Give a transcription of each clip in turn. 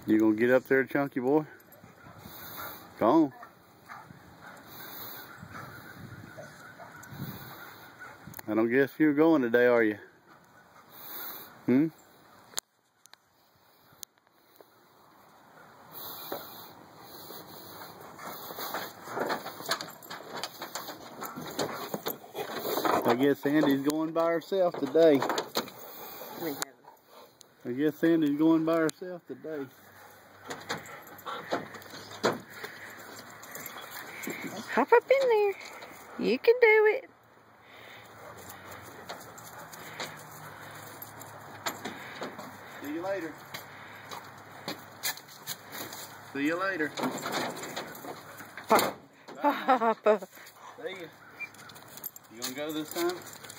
You gonna get up there, chunky boy? Come on. I don't guess you're going today, are you? Hmm? I guess Sandy's going by herself today. I guess Sandy's going by herself today. Hop up in there. You can do it. See you later. See you later. Papa. See ya. You gonna go this time?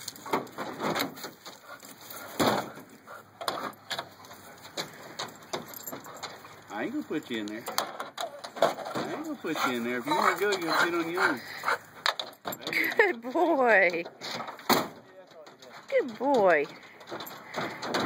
I ain't gonna put you in there. I ain't gonna put you in there. If you wanna go, you'll sit on your own. Good boy. Good boy.